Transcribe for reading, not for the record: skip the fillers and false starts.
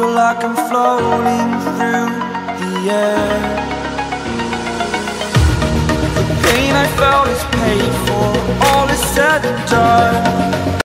feel like I'm floating through the air. The pain I felt is paid for, all is said and done.